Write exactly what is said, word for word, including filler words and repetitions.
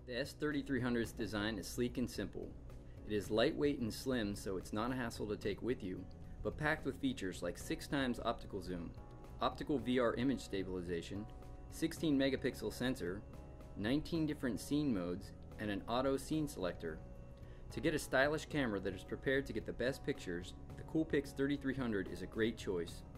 The S thirty-three hundred's design is sleek and simple. It is lightweight and slim, so it's not a hassle to take with you, but packed with features like six times optical zoom, optical V R image stabilization, sixteen megapixel sensor, nineteen different scene modes, and an auto scene selector. To get a stylish camera that is prepared to get the best pictures, the Coolpix thirty-three hundred is a great choice.